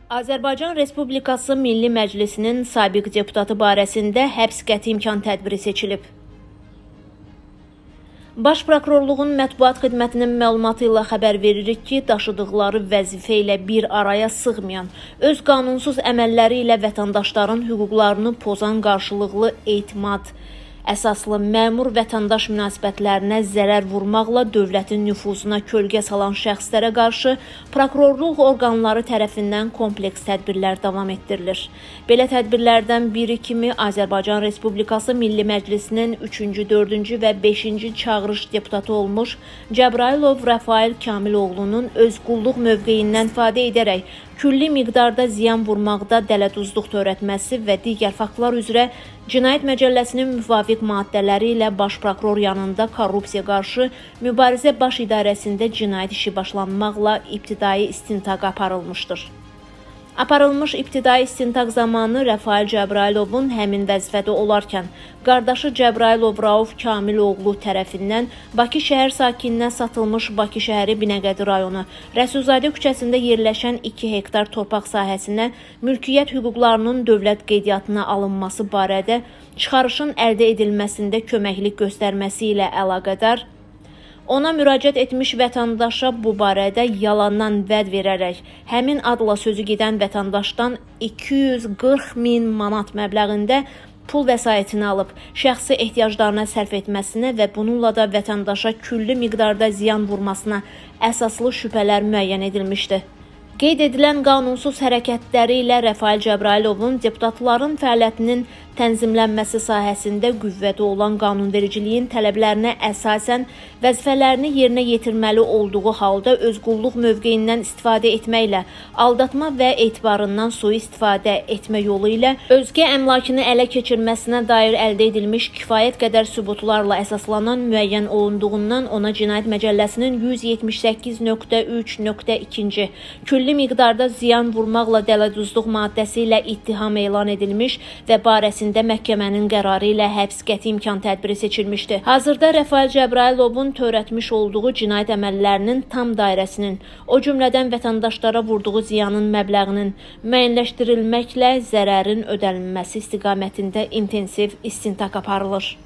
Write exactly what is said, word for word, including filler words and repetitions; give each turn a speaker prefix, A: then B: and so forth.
A: Azərbaycan Respublikası Milli Məclisinin sabiq deputatı barəsində həbs qəti imkan tədbiri seçilib. Baş Prokurorluğun mətbuat xidmətinin məlumatı ilə xəbər veririk ki, daşıdıqları vəzifə ilə bir araya sığmayan, öz qanunsuz əməlləri ilə vətəndaşların hüquqlarını pozan qarşılıqlı etimad əsaslı məmur vətəndaş münasibətlərinə zərər vurmaqla dövlətin nüfuzuna kölgə salan şəxslərə qarşı prokurorluq orqanları tərəfindən kompleks tədbirlər davam etdirilir. Belə tədbirlərdən biri kimi Azərbaycan Respublikası Milli Məclisinin üçüncü, dördüncü və beşinci çağırış deputatı olmuş Cəbrayılov Rəfail Kamiloğlunun öz qulluq mövqeyindən istifadə edərək külli miqdarda ziyan vurmaqda dələduzluq törətməsi və digər faktlar üzrə Cinayət Məcəlləsinin müvafiq maddələri ilə Baş Prokuror yanında korrupsiya qarşı mübarizə baş idarəsində cinayət işi başlanmaqla ibtidai istintaq aparılmışdır. Aparılmış ibtidai istintaq zamanı Rəfail Cəbrayılovun həmin vəzifədə olarkən qardaşı Cəbrayılov Rauf Kamiloğlu tərəfindən Bakı şəhər sakininə satılmış Bakı şəhəri Binəqədi rayonu Rəsulzadə küçəsində yerləşən iki hektar torpaq sahəsinə mülkiyyət hüquqlarının dövlət qeydiyyatına alınması barədə çıxarışın əldə edilməsində köməklik göstərməsi ilə əlaqədar ona müraciət etmiş vətəndaşa bu barədə yalandan vəd verərək həmin adla sözü gedən vətəndaşdan iki yüz qırx min manat məbləğində pul vəsaitini alıb, şəxsi ehtiyaclarına sərf etməsinə və bununla da vətəndaşa külli miqdarda ziyan vurmasına əsaslı şübhələr müəyyən edilmişdi. Qeyd edilən qanunsuz hərəkətləri ilə Rəfail Cəbrayılovun deputatların fəaliyyətinin tənzimlənməsi sahəsində qüvvədə olan qanunvericiliyin tələblərinə əsasən vəzifələrini yerinə yetirməli olduğu halda öz qulluq mövqeyindən istifadə etməklə, aldatma və etibarından sui-istifadə etmə yolu ilə özgə əmlakını ələ keçirməsinə dair əldə edilmiş kifayət qədər sübutlarla əsaslanan müəyyən olunduğundan ona Cinayət Məcəlləsinin yüz yetmiş səkkiz nöqtə üç nöqtə iki külli miqdarda ziyan vurmaqla dələduzluq maddəsi ilə ittiham elan edilmiş və barəsində məhkəmənin qərarı ilə həbs qəti imkan tədbiri seçilmişdi. Hazırda Rəfail Cəbrayılovun törətmiş olduğu cinayət əməllərinin tam dairəsinin, o cümlədən vətəndaşlara vurduğu ziyanın məbləğinin müəyyənləşdirilməklə zərərin ödənilməsi istiqamətində intensiv istintaq aparılır.